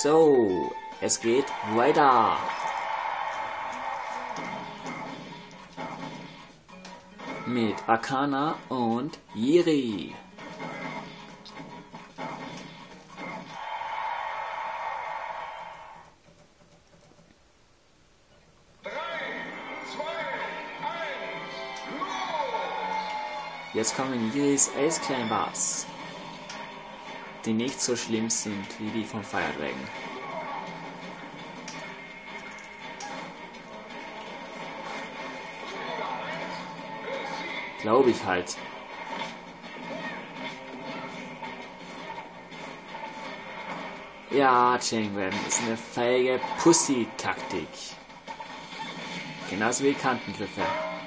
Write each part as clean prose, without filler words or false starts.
So, es geht weiter. Mit Akana und Jiri. Jetzt kommen Jiris Ace Climbers, die nicht so schlimm sind wie die vom Fire Dragon. Glaube ich halt. Ja, Chainweb ist eine feige Pussy-Taktik. Genauso wie Kantengriffe.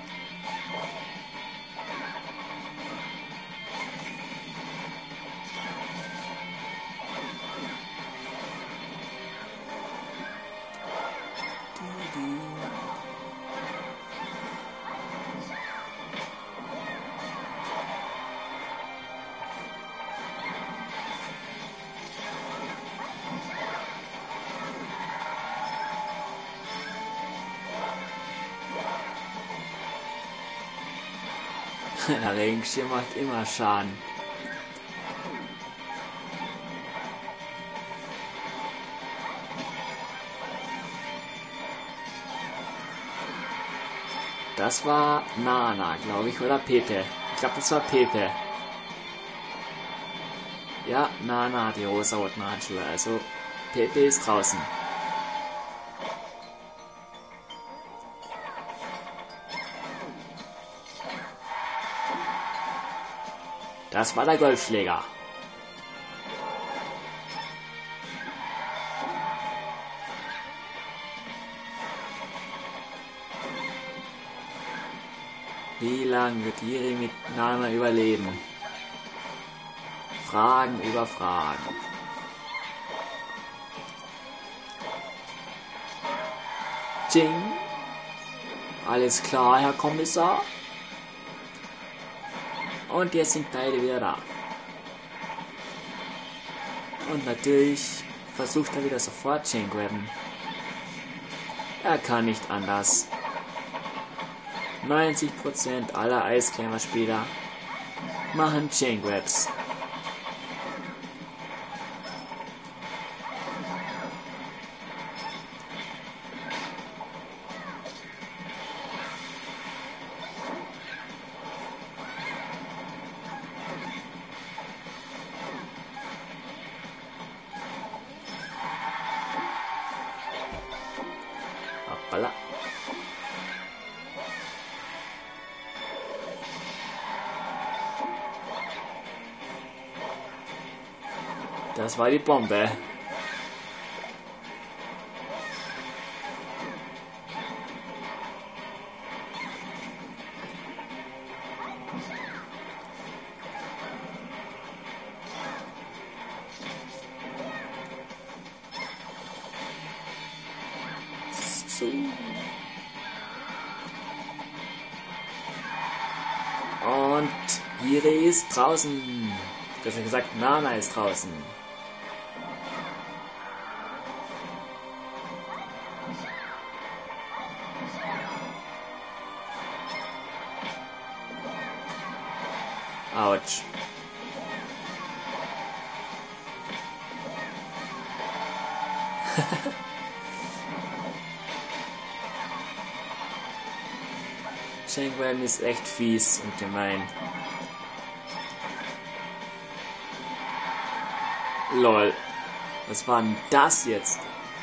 Der Regenschirm macht immer Schaden. Das war Nana, glaube ich, oder Pepe. Ich glaube, das war Pepe. Ja, Nana hat die rosa-roten Handschuhe, also Pepe ist draußen. Das war der Golfschläger. Wie lange wird Jiri mit Nana überleben? Fragen über Fragen. Ching. Alles klar, Herr Kommissar. Und jetzt sind beide wieder da. Und natürlich versucht er wieder sofort Chain Grabben. Er kann nicht anders. 90% aller Ice Climber Spieler machen Chain Grabs. Hoppala. Das war die Bombe. So. Und Jiri ist draußen. Besser gesagt, Nana ist draußen. Autsch. Chain Grabben ist echt fies und gemein. Lol. Was war denn das jetzt?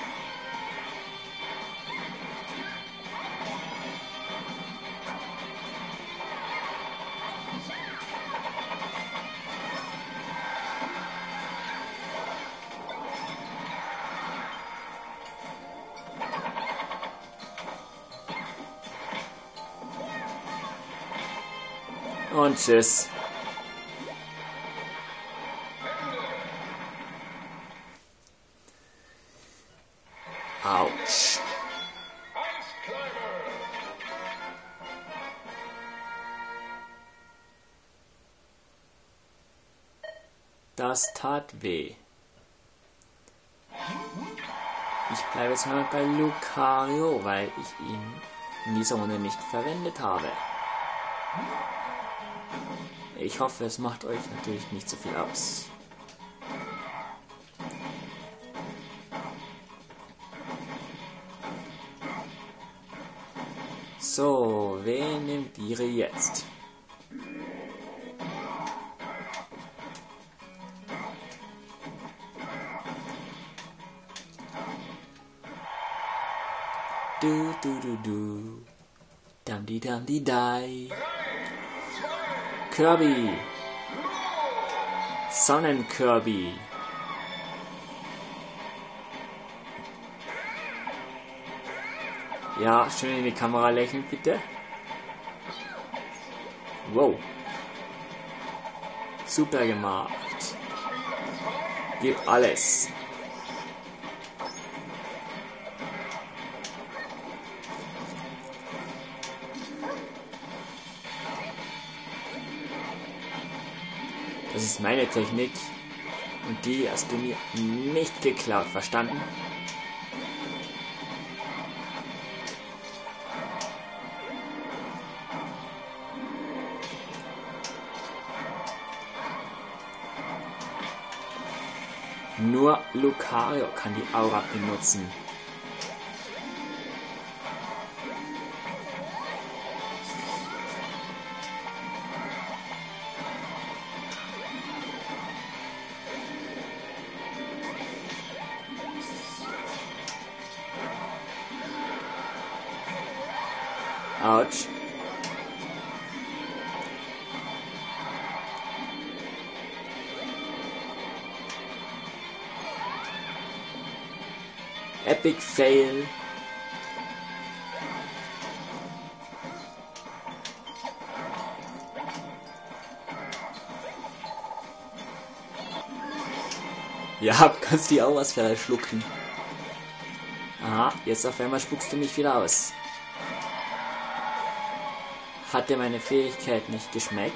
Und tschüss. Autsch. Das tat weh. Ich bleibe jetzt mal bei Lucario, weil ich ihn in dieser Runde nicht verwendet habe. Ich hoffe, es macht euch natürlich nicht so viel aus. So, wen nimmt ihr jetzt? Du. Dam-di-dai. Kirby. Sonnen-Kirby. Ja, schön in die Kamera lächeln, bitte. Wow. Super gemacht. Gib alles. Das ist meine Technik und die hast du mir nicht geklaut, verstanden? Nur Lucario kann die Aura benutzen. Autsch. Epic Fail. Ja, kannst die Aurasphäre schlucken. Aha, jetzt auf einmal spuckst du mich wieder aus. Hat dir meine Fähigkeit nicht geschmeckt?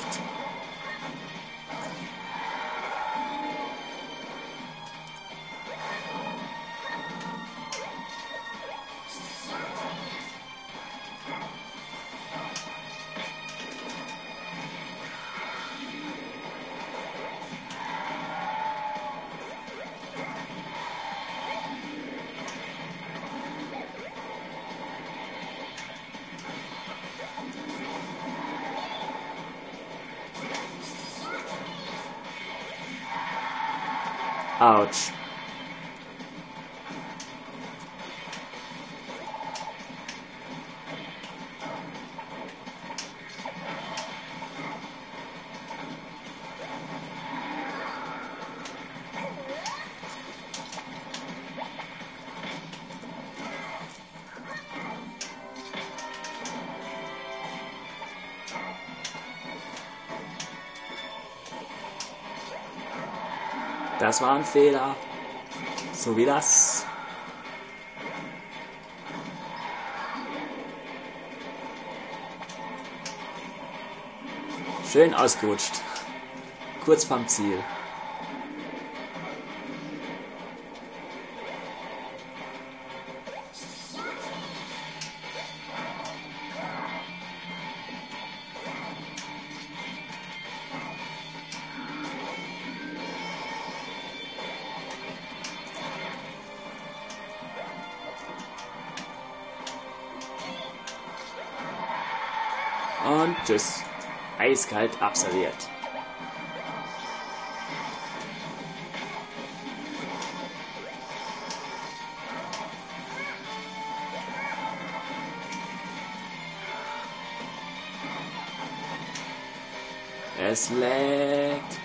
Autsch. Das war ein Fehler. So wie das. Schön ausgerutscht. Kurz vorm Ziel. Und tschüss. Eiskalt absolviert. Es leckt.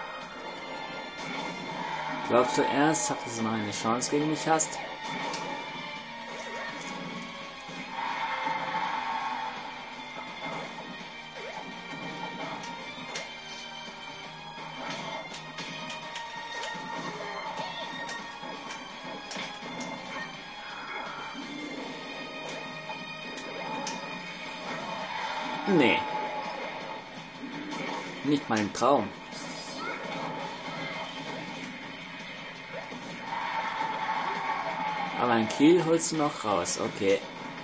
Glaubst du ernsthaft, dass du noch eine Chance gegen mich hast? Nee. Nicht mal im Traum. Aber ein Kill holst du noch raus, okay.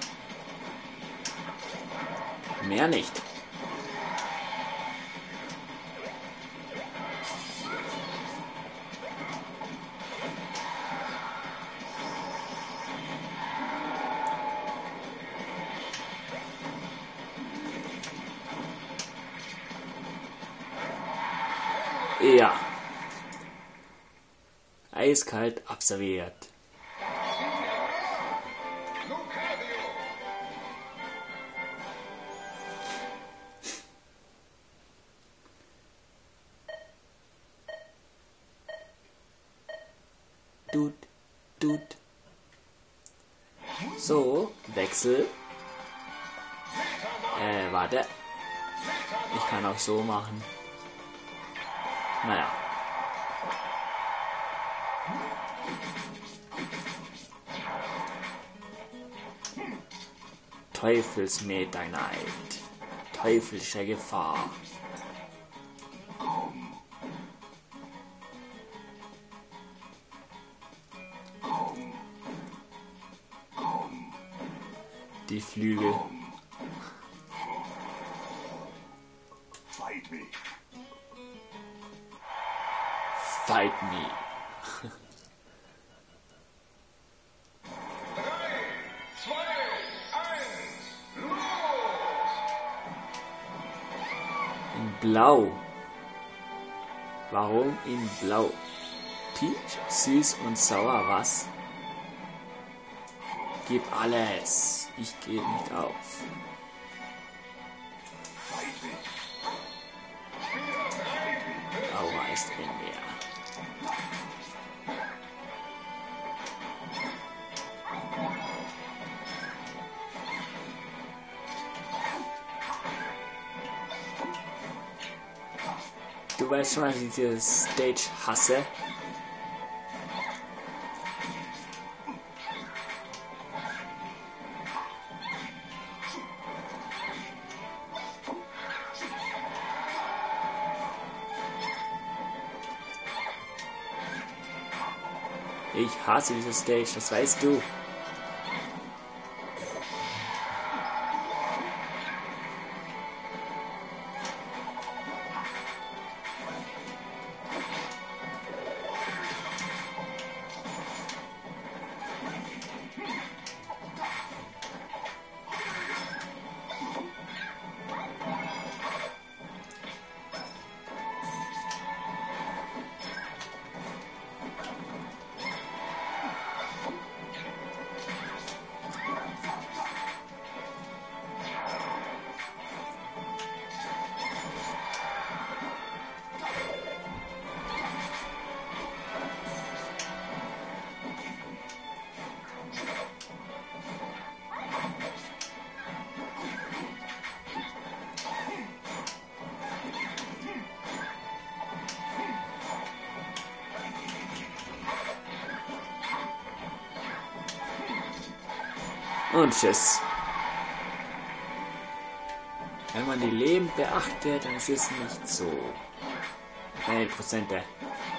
Mehr nicht. Ja. Eiskalt abserviert. Tut. So, Wechsel. Warte. Ich kann auch so machen. Naja. Teufelsmeta-Night. Teuflische Gefahr. Die Flügel. Fight me. Fight me. 3, 2, 1, los! In Blau. Warum in Blau? Peach, süß und sauer, was? Gib alles. Ich gebe nicht auf. Aua ist in mir. Du weißt schon, dass ich diese Stage hasse. Ich hasse diese Stage, das weißt du. Und tschüss. Wenn man die Leben beachtet, dann ist es nicht so. Prozente.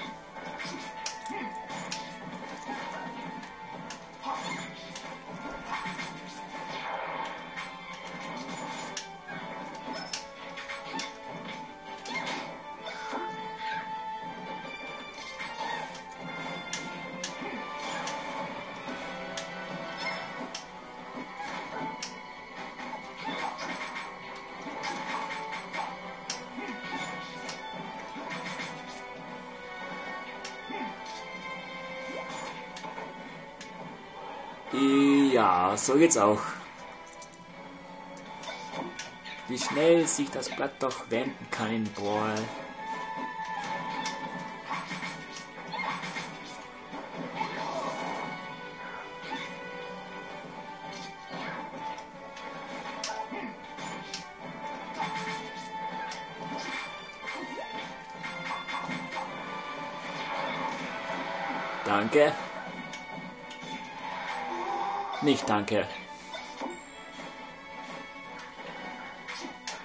Ja, so geht's auch. Wie schnell sich das Blatt doch wenden kann in Brawl. Danke. Nicht danke.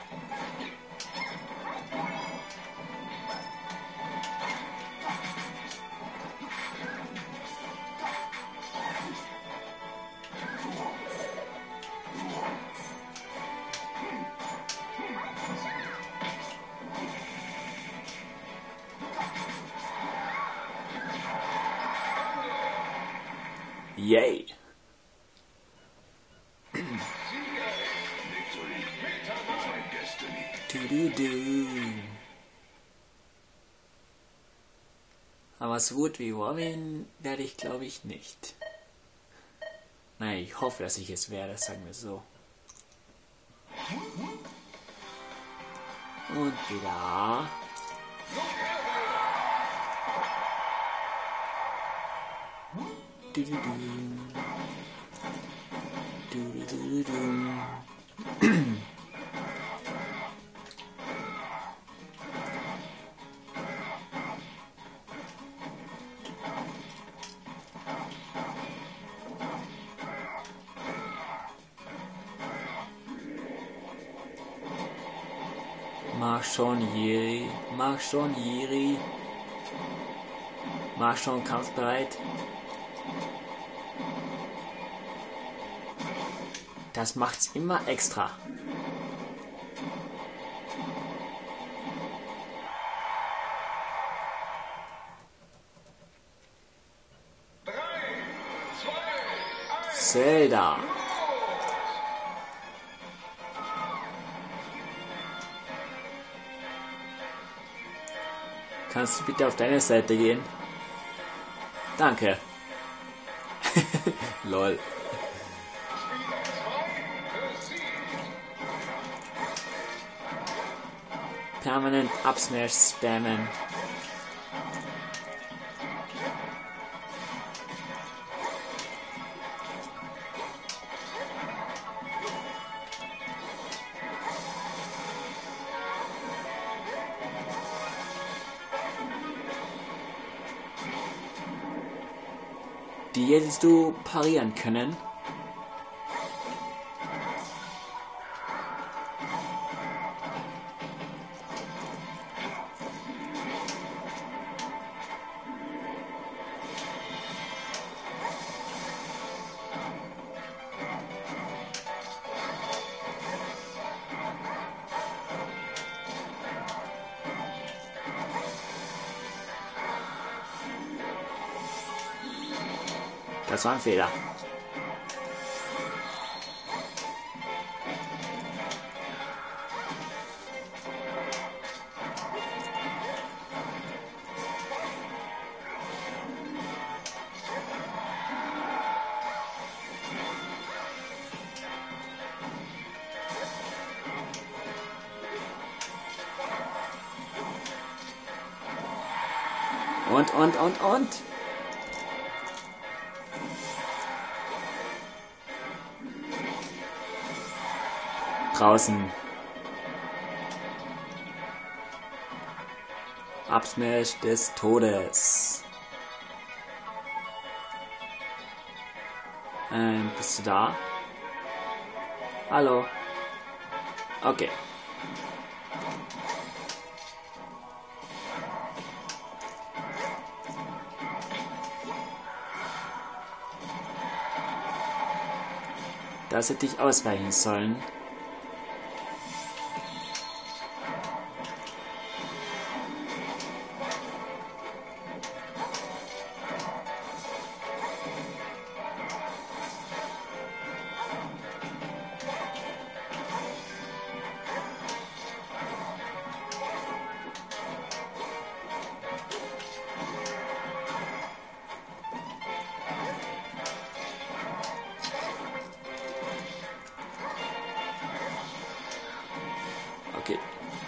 Yay! Du. Aber so gut wie Robin werde ich, glaube ich, nicht. Nein, ich hoffe, dass ich es werde, sagen wir so. Und wieder. Mach schon, Jiri. Mach schon, Jiri. Mach schon, kampfbereit. Das macht's immer extra. Zelda. Kannst du bitte auf deine Seite gehen? Danke. Lol. Permanent Upsmash spammen. Die hättest du parieren können. Das war ein Fehler. Und. Draußen. Upsmash des Todes. Bist du da? Hallo? Okay. Das hätte ich ausweichen sollen. Okay.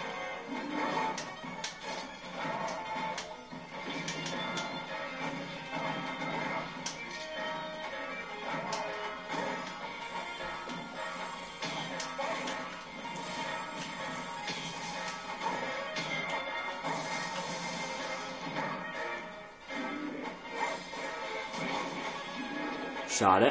Schade.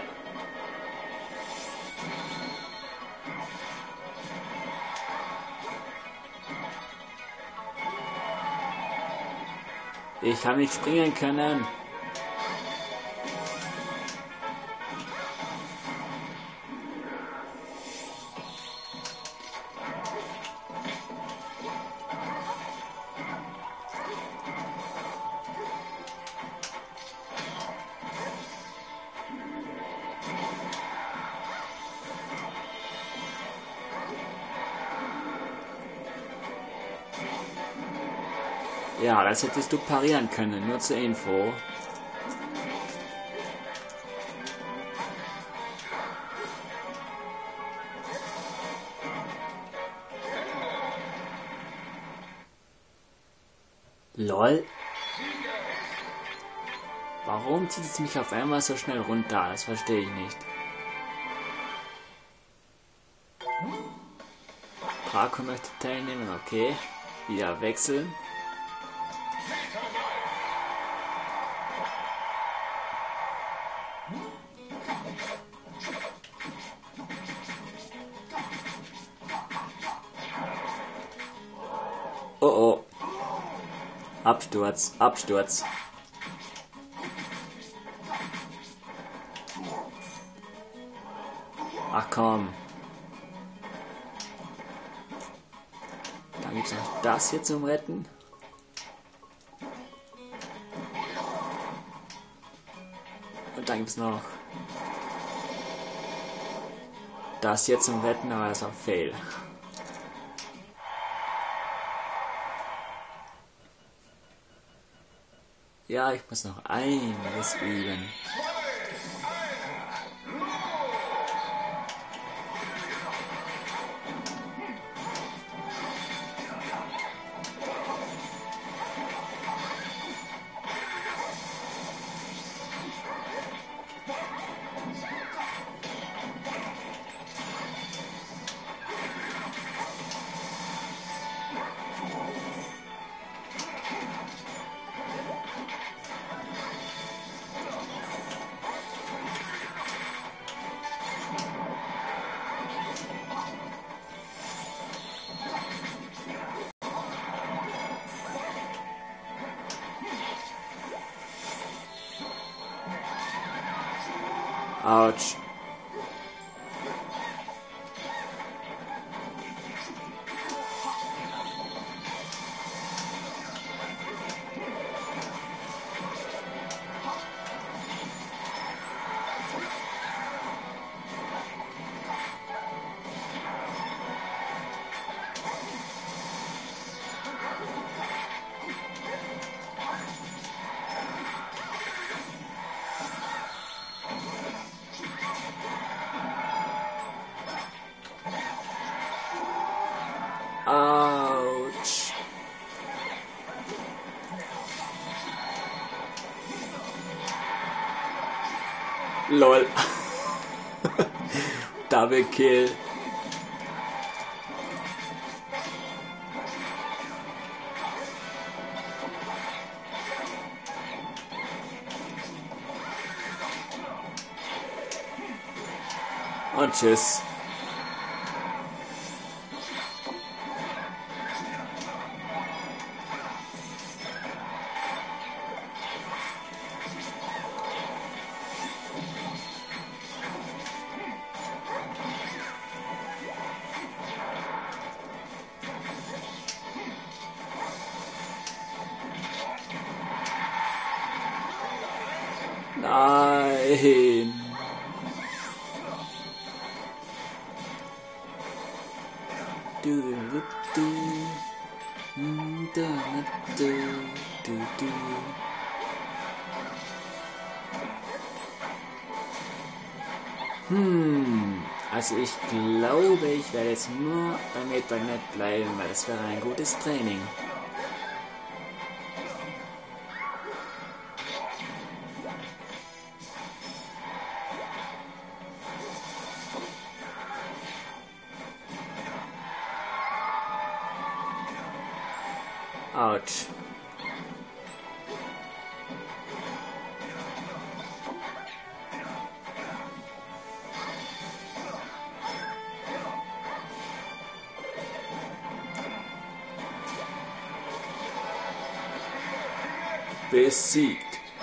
Ich habe nicht springen können. Ja, das hättest du parieren können, nur zur Info. LOL. Warum zieht es mich auf einmal so schnell runter? Das verstehe ich nicht. Draco möchte teilnehmen, okay. Wieder wechseln. Oh oh. Absturz, Absturz. Ach komm. Dann gibt es noch das hier zum Retten. Und dann gibt es noch das hier zum Retten, aber das war Fail. Ja, ich muss noch einiges üben. Autsch. Autsch. LOL. Double Kill. Und tschüss. Nein. Also ich glaube, ich werde jetzt nur beim Ethernet bleiben, weil das wäre ein gutes Training. Autsch. Besiegt.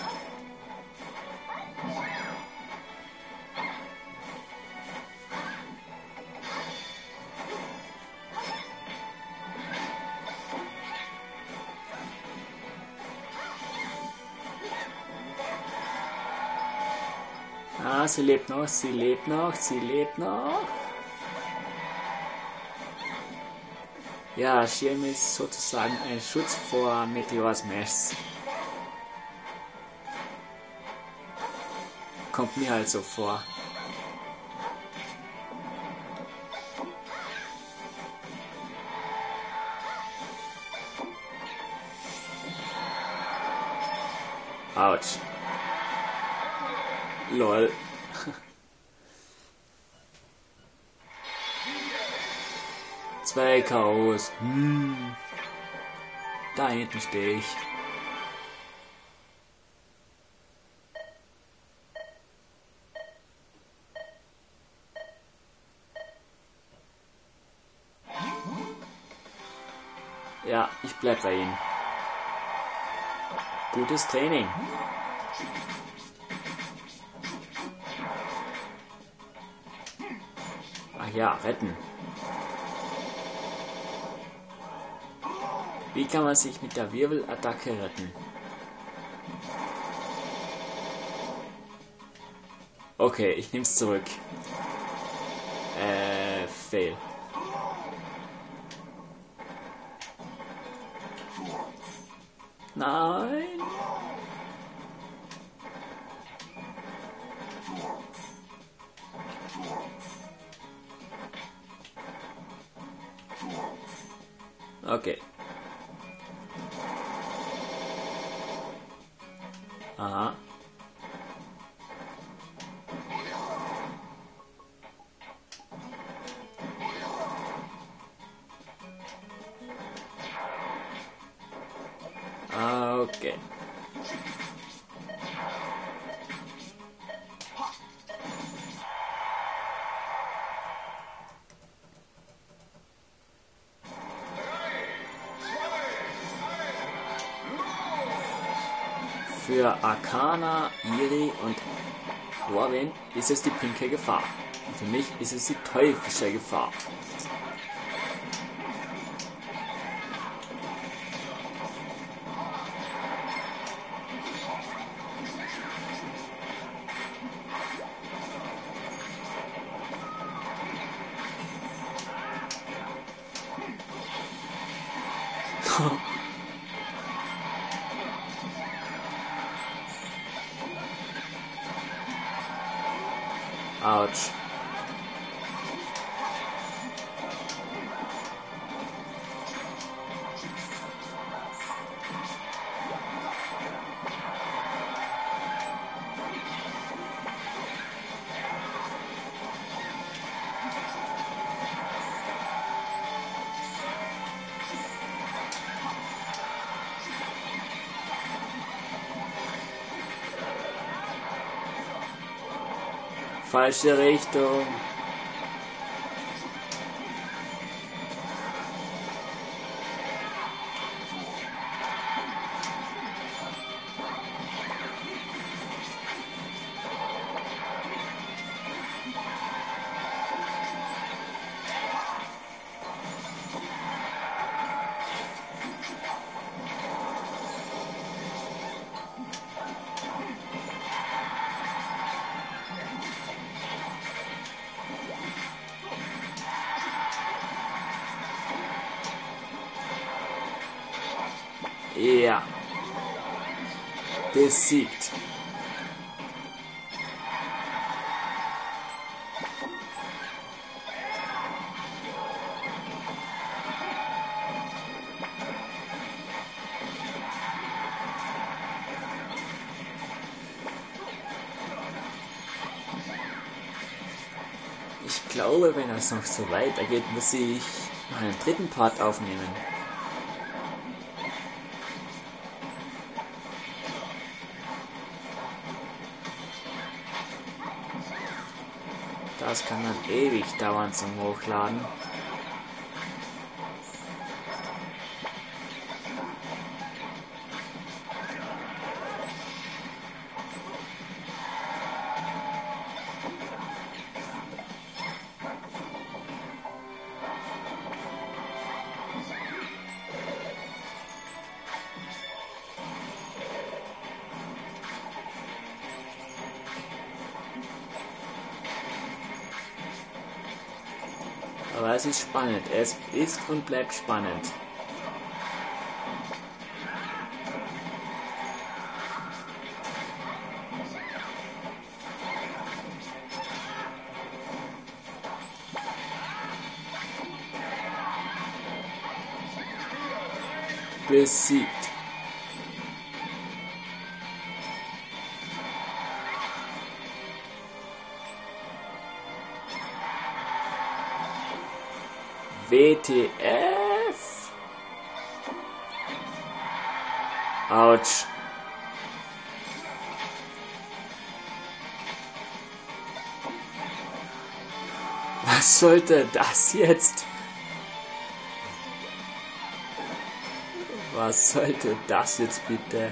Ah, sie lebt noch, sie lebt noch, sie lebt noch. Ja, Schirm ist sozusagen ein Schutz vor Meteor-Smashs. Kommt mir halt so vor. Autsch. Lol. Zwei K.O.s. Da hinten stehe ich. Ja, ich bleib bei Ihnen. Gutes Training. Ach ja, retten. Wie kann man sich mit der Wirbelattacke retten? Okay, ich nehm's zurück. Fail. Nein. Okay. Aha. Okay. Für Arcana, Iri und Lorwyn ist es die pinke Gefahr. Und für mich ist es die teuflische Gefahr. Autsch. Falsche Richtung. Ja. Besiegt. Ich glaube, wenn es noch so weitergeht, muss ich noch einen dritten Part aufnehmen. Das kann dann ewig dauern zum Hochladen. Aber es ist spannend. Es ist und bleibt spannend. Besiegt. WTF? Autsch. Was sollte das jetzt? Was sollte das jetzt bitte?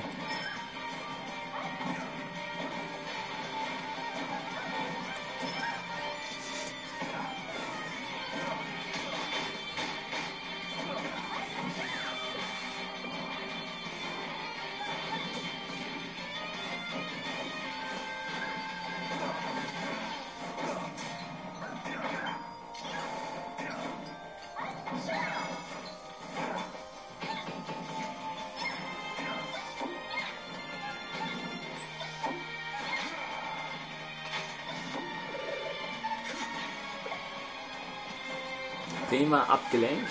Prima abgelenkt.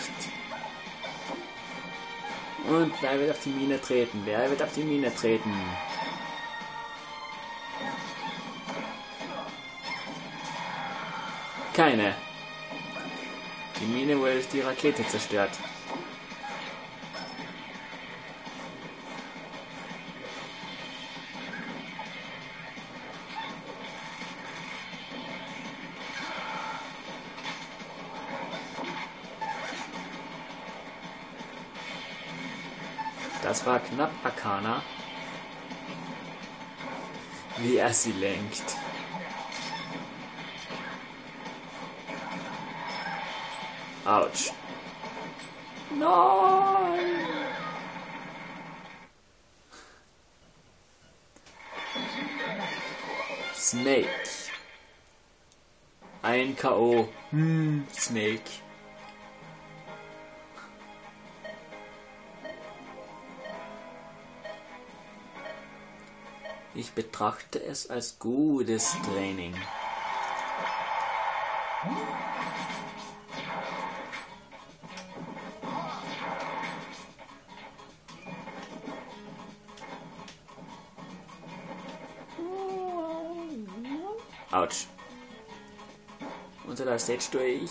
Und wer wird auf die Mine treten? Wer wird auf die Mine treten? Keine. Die Mine wurde durch die Rakete zerstört. Das war knapp Arcana. Wie er sie lenkt. Autsch. Nein! Snake. Ein K.O. Snake. Ich betrachte es als gutes Training. Autsch. Unter der Stage durch.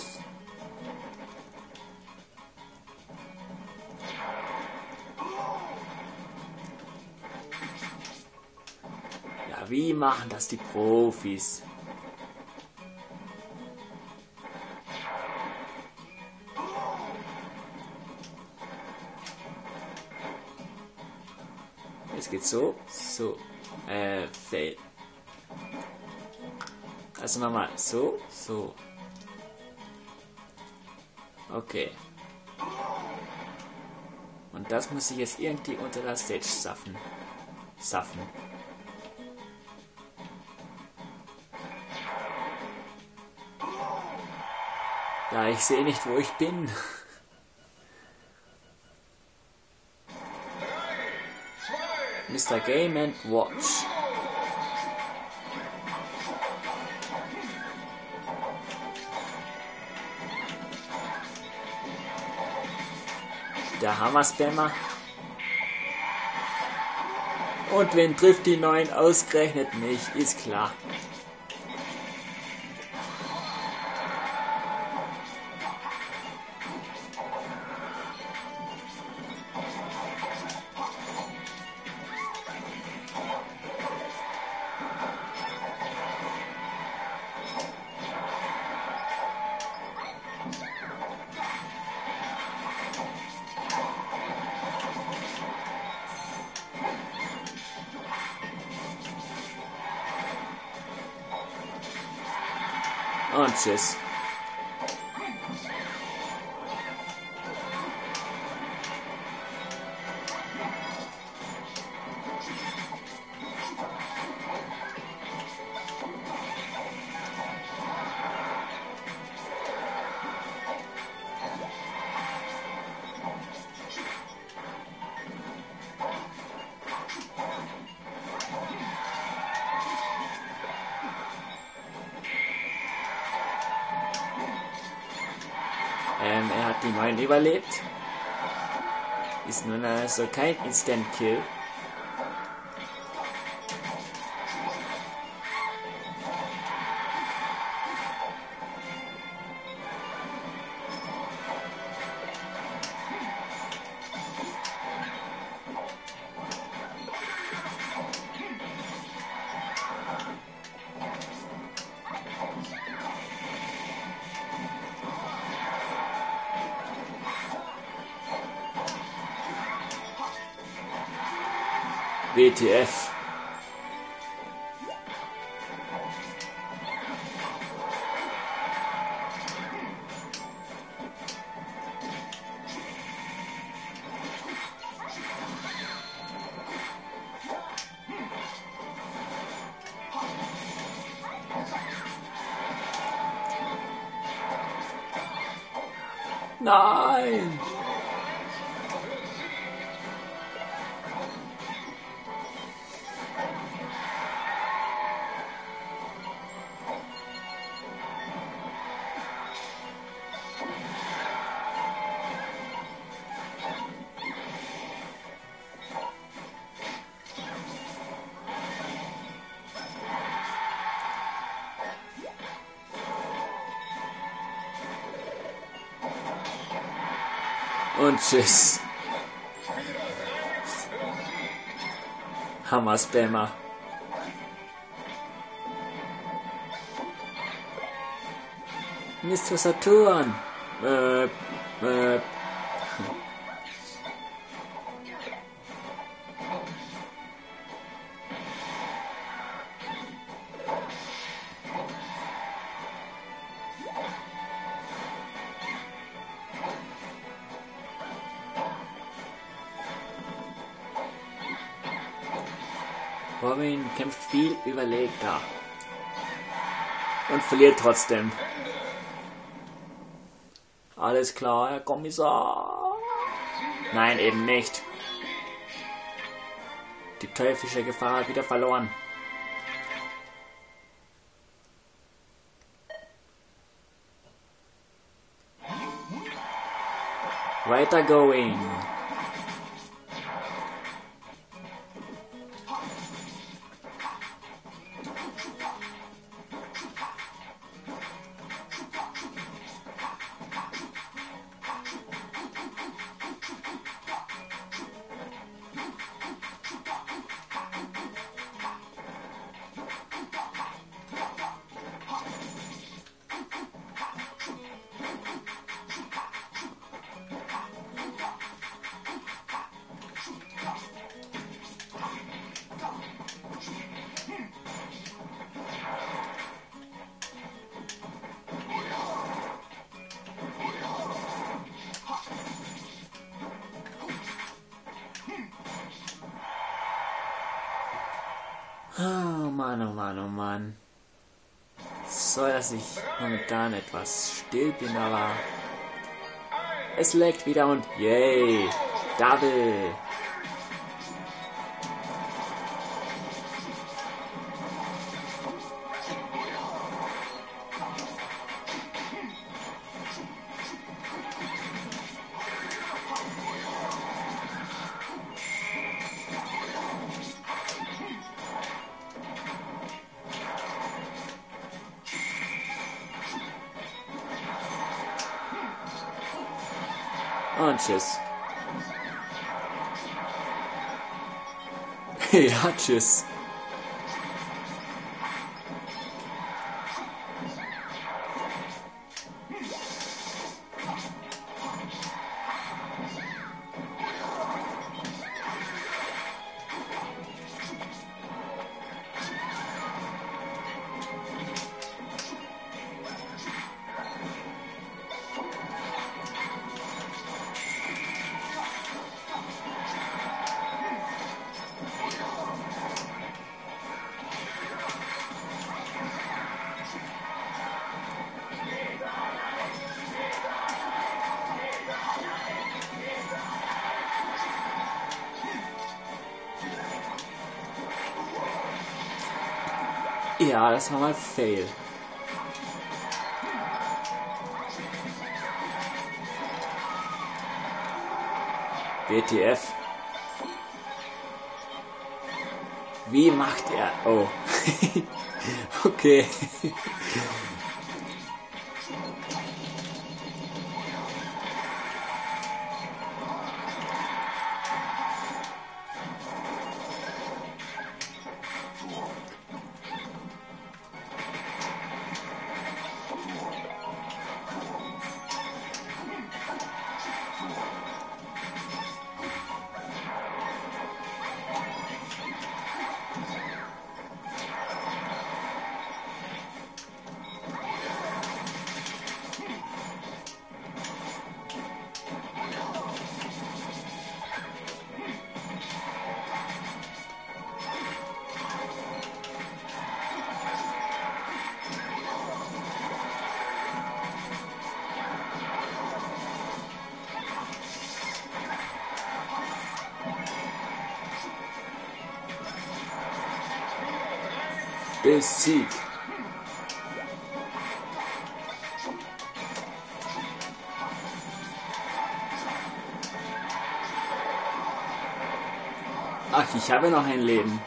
Wie machen das die Profis? Es geht so, fail. Also nochmal, so. Okay. Und das muss ich jetzt irgendwie unter der Stage saffen. Ja, ich sehe nicht, wo ich bin. Mr. Game and Watch. Der Hammer-Spammer. Und wen trifft die 9? Ausgerechnet mich, ist klar. Und tschüss. Er hat die 9 überlebt. Ist nun also kein Instant Kill. WTF. Nein! Und tschüss. Hammer Spammer. Mr. Saturn. Robin kämpft viel überlegter und verliert trotzdem. Alles klar, Herr Kommissar. Nein, eben nicht. Die teuflische Gefahr hat wieder verloren. Weiter going. Oh Mann, oh Mann, oh Mann. So, dass ich momentan etwas still bin, aber es leckt wieder und yay, Double. Und tschüss. Ja, tschüss. Ja, das war mal Fail. WTF. Wie macht er? Oh. Okay. Besiegt. Ach, ich habe noch ein Leben.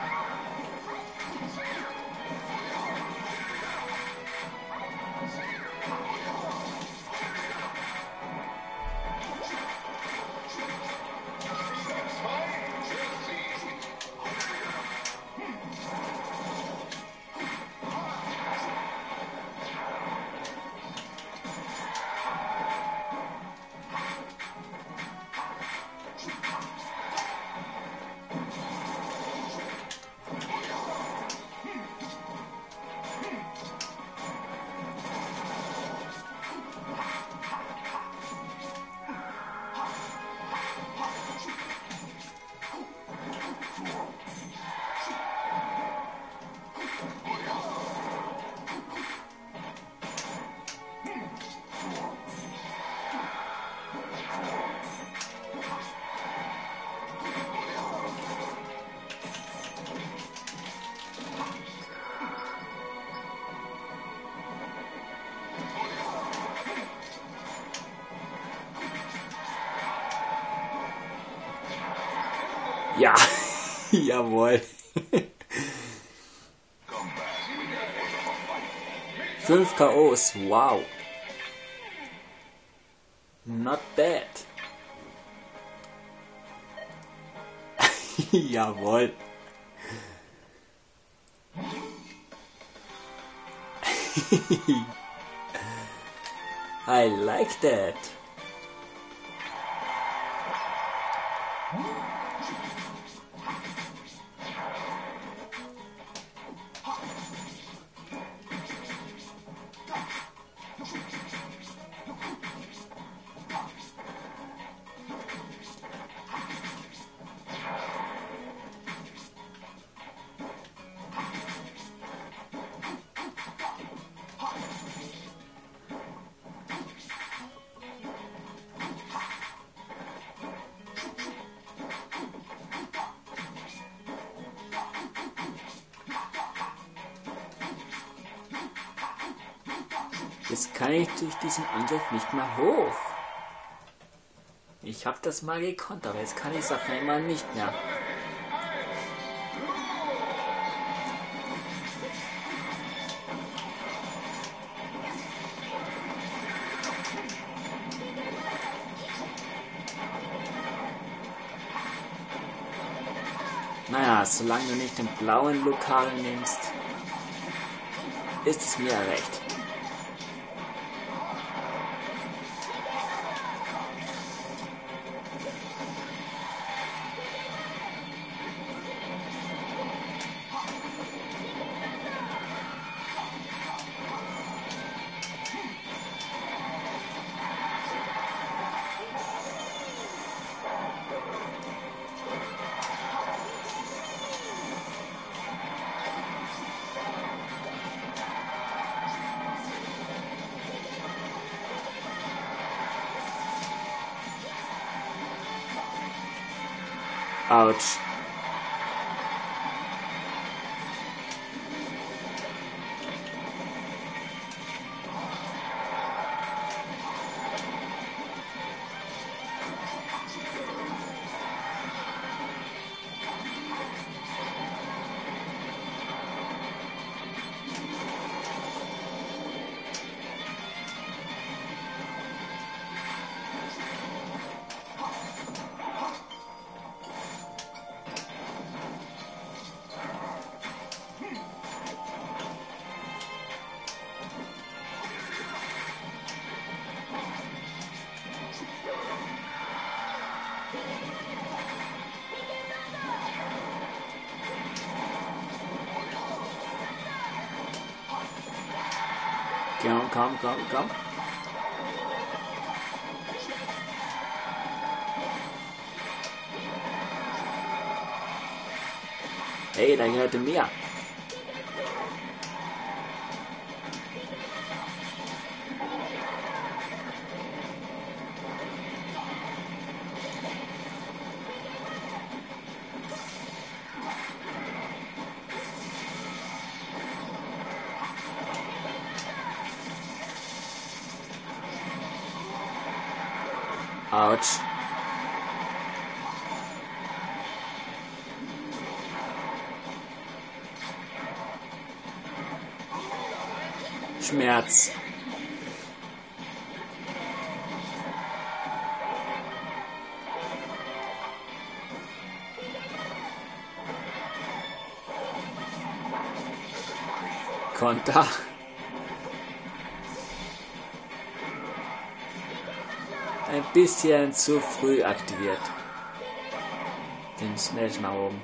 Ja, jawohl. 5 KOs, wow. Not bad. Jawohl. I like that. Jetzt kann ich durch diesen Angriff nicht mehr hoch. Ich habe das mal gekonnt, aber jetzt kann ich es auf einmal nicht mehr. Naja, solange du nicht den blauen Lucario nimmst, ist es mir recht. Autsch. Komm, komm, komm, komm. Hey, da gehörte mir. Autsch. Schmerz. Konter. Ein bisschen zu früh aktiviert. Den Smash nach oben.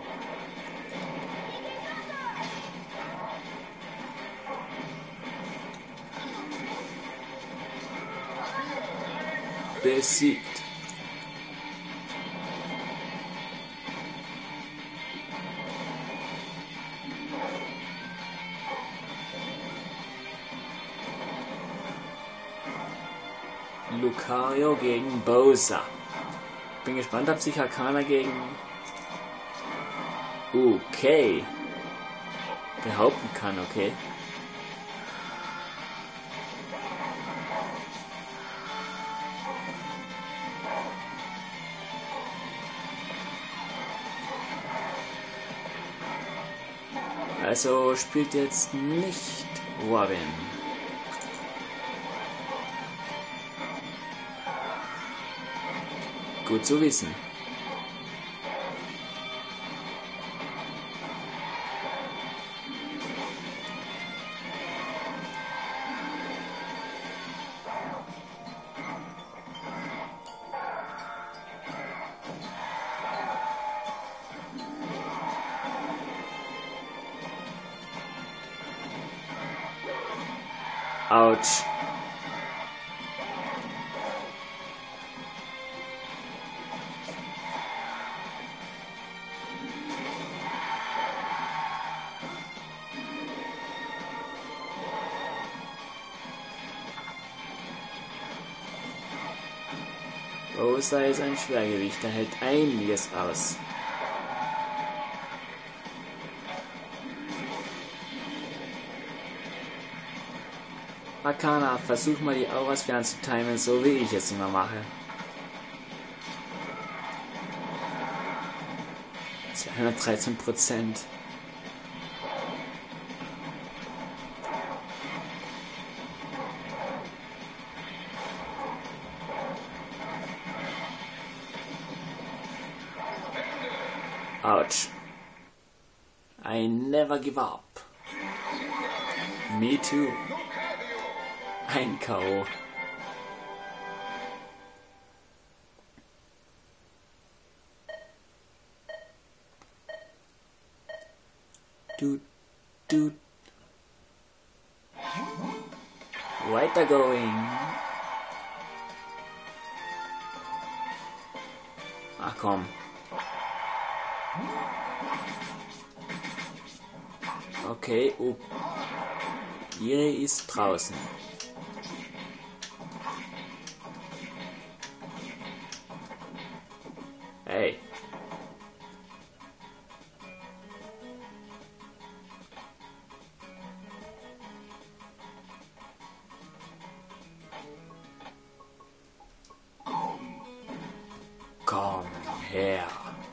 Besiegt. Lucario gegen Bowser. Bin gespannt, ob sich Arcana gegen okay behaupten kann, okay. Also spielt jetzt nicht Robin. Gut zu wissen. Autsch. Bowser ist ein Schwergewicht, er hält einiges aus. Arcana, versuch mal die Auras fern zu timen, so wie ich es immer mache. 213%. Ouch. I never give up. Me too. Ein K.O. Du. Weiter going. Ach komm. Okay, Iri ist draußen. Hey. Komm her.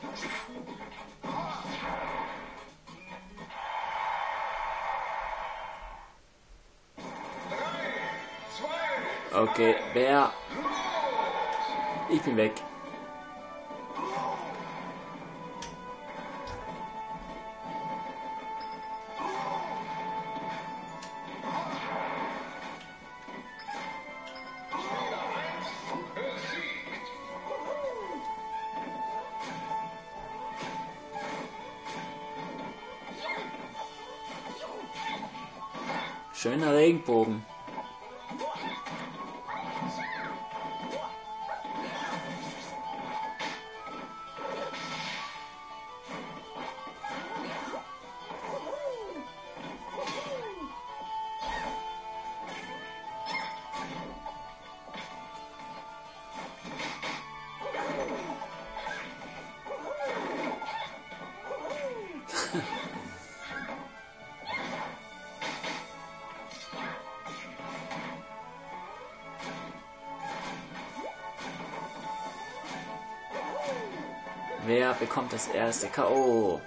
Okay, wer? Ich bin weg. Schöner Regenbogen. Wer bekommt das erste K.O.?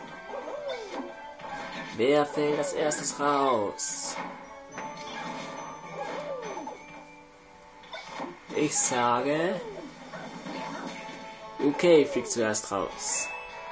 Wer fällt als erstes raus? Ich sage... Okay, fliegt zuerst raus.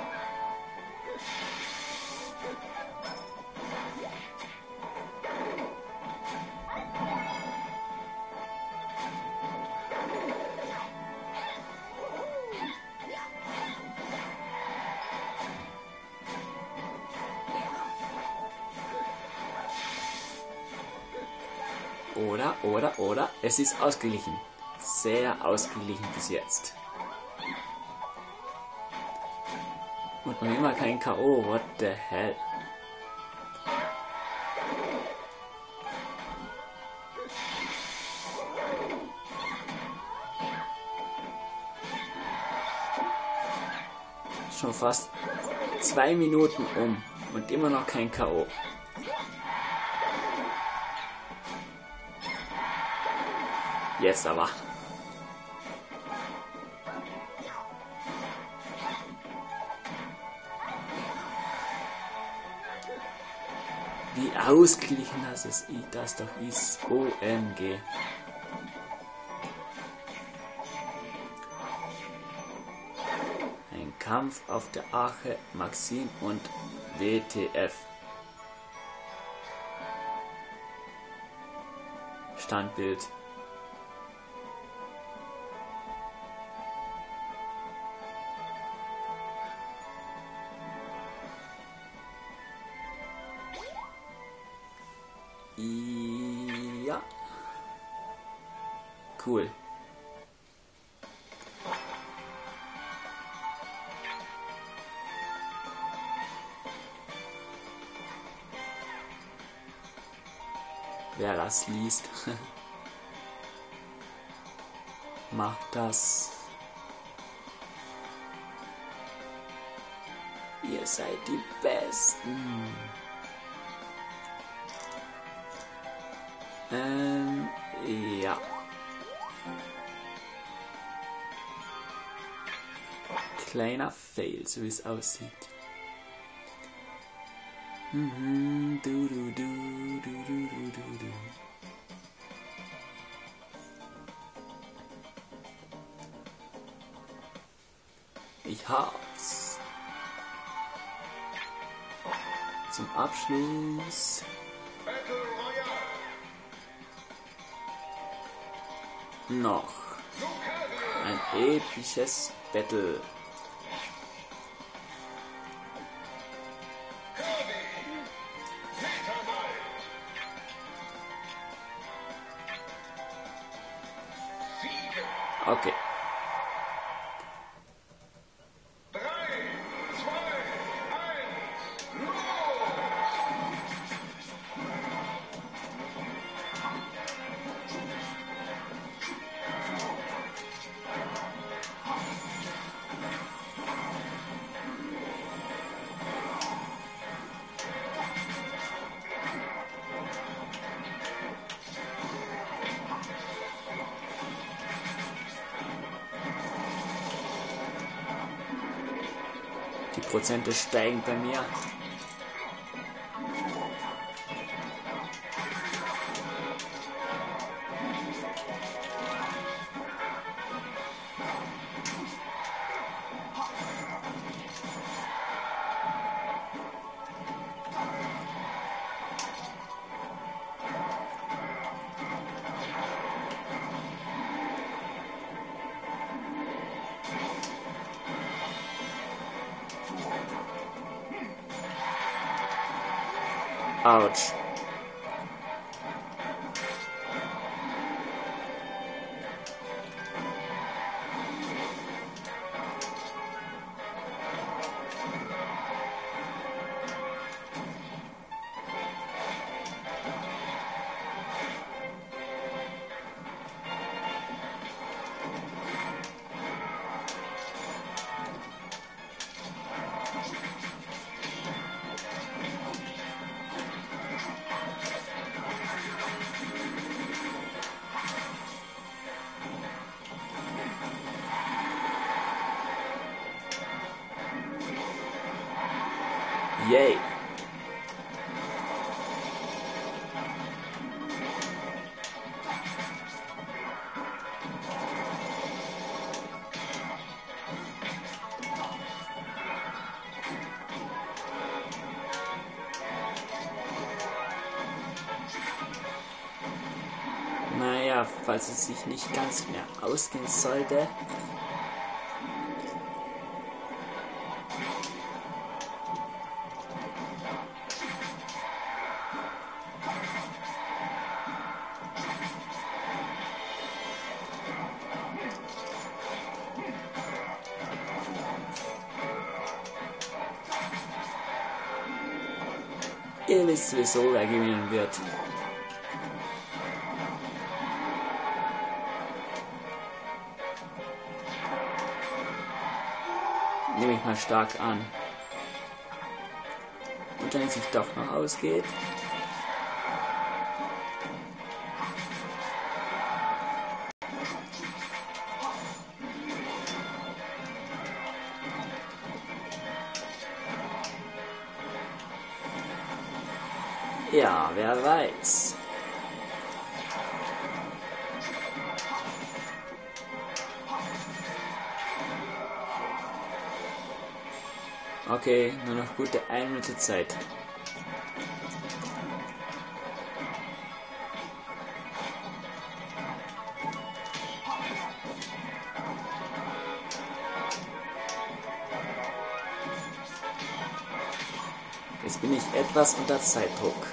Oder, es ist ausgeglichen. Sehr ausgeglichen bis jetzt. Und noch immer kein K.O. What the hell? Schon fast 2 Minuten um und immer noch kein K.O. Jetzt aber. Wie ausgeglichen das doch ist. OMG. Ein Kampf auf der Arche, Maxim und WTF. Standbild. Ja. Cool. Wer das liest, macht das. Ihr seid die Besten. Ja. Kleiner Fail, so wie es aussieht. Ich hab's. Zum Abschluss. Noch ein episches Battle. Okay. 3, 2, 1, los! Die Prozente steigen bei mir. Autsch. Yay! Naja, falls es sich nicht ganz mehr ausgehen sollte. Ihr wisst sowieso, wer gewinnen wird. Nehme ich mal stark an. Und wenn es sich doch noch ausgeht. Ja, wer weiß. Okay, nur noch gute 1 Minute Zeit. Jetzt bin ich etwas unter Zeitdruck.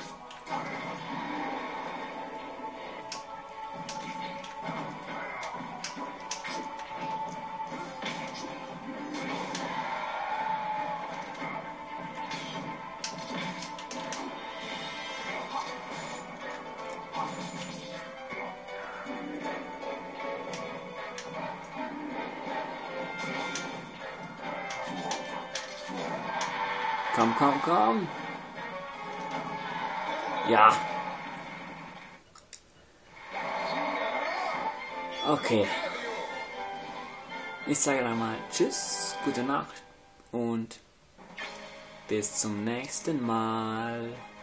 Komm, komm, komm. Ja. Okay. Ich sage dann mal Tschüss, gute Nacht und bis zum nächsten Mal.